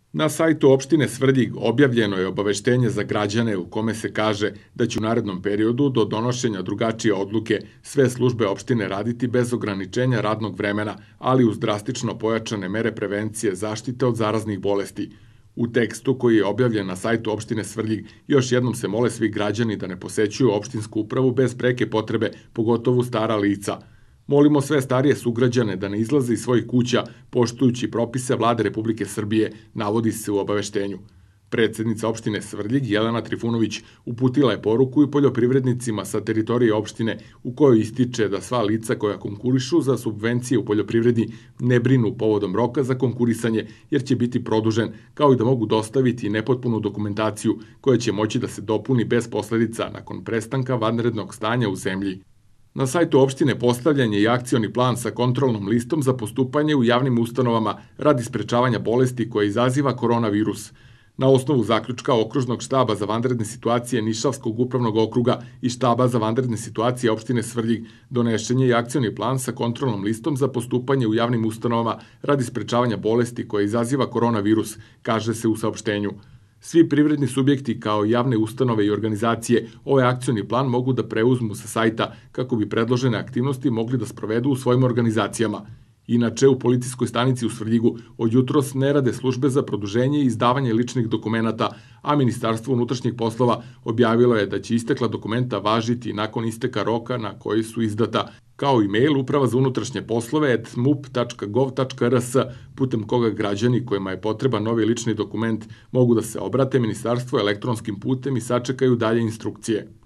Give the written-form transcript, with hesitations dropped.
Na sajtu opštine Svrljig objavljeno je obaveštenje za građane u kome se kaže da će u narednom periodu do donošenja drugačije odluke sve službe opštine raditi bez ograničenja radnog vremena, ali uz drastično pojačane mere prevencije zaštite od zaraznih bolesti. U tekstu koji je objavljen na sajtu opštine Svrljig još jednom se mole svi građani da ne posećuju opštinsku upravu bez preke potrebe, pogotovo stara lica. Molimo sve starije sugrađane da ne izlaze iz svojih kuća poštujući propise Vlade Republike Srbije, navodi se u obaveštenju. Predsednica opštine Svrljig, Jelena Trifunović, uputila je poruku i poljoprivrednicima sa teritorije opštine u kojoj ističe da sva lica koja konkurišu za subvencije u poljoprivredi ne brinu povodom roka za konkurisanje jer će biti produžen, kao i da mogu dostaviti nepotpunu dokumentaciju koja će moći da se dopuni bez posledica nakon prestanka vanrednog stanja u zemlji. Na sajtu opštine postavljen je i akcioni plan sa kontrolnom listom za postupanje u javnim ustanovama radi sprečavanja bolesti koja izaziva koronavirus. Na osnovu zaključka Okružnog štaba za vanredne situacije Nišavskog upravnog okruga i štaba za vanredne situacije opštine Svrljig donešen je i akcioni plan sa kontrolnom listom za postupanje u javnim ustanovama radi sprečavanja bolesti koja izaziva koronavirus, kaže se u saopštenju. Svi privredni subjekti kao javne ustanove i organizacije ovaj akcioni plan mogu da preuzmu sa sajta kako bi predložene aktivnosti mogli da sprovedu u svojim organizacijama. Inače, u policijskoj stanici u Svrljigu od jutros ne rade službe za produženje i izdavanje ličnih dokumenata, a Ministarstvo unutrašnjih poslova objavilo je da će istekla dokumenta važiti nakon isteka roka na koji su izdata, kao i mail Uprava za unutrašnje poslove @mup.gov.rs, putem koga građani kojima je potreban novi lični dokument mogu da se obrate Ministarstvu elektronskim putem i sačekaju dalje instrukcije.